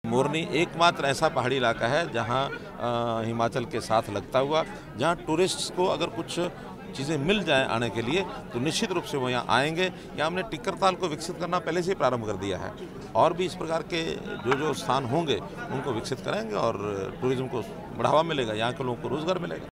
मोरनी एकमात्र ऐसा पहाड़ी इलाका है जहां हिमाचल के साथ लगता हुआ, जहां टूरिस्ट्स को अगर कुछ चीज़ें मिल जाएं आने के लिए तो निश्चित रूप से वो यहाँ आएंगे। यहाँ हमने टिक्कर ताल को विकसित करना पहले से ही प्रारंभ कर दिया है और भी इस प्रकार के जो जो स्थान होंगे उनको विकसित करेंगे और टूरिज्म को बढ़ावा मिलेगा, यहाँ के लोगों को रोजगार मिलेगा।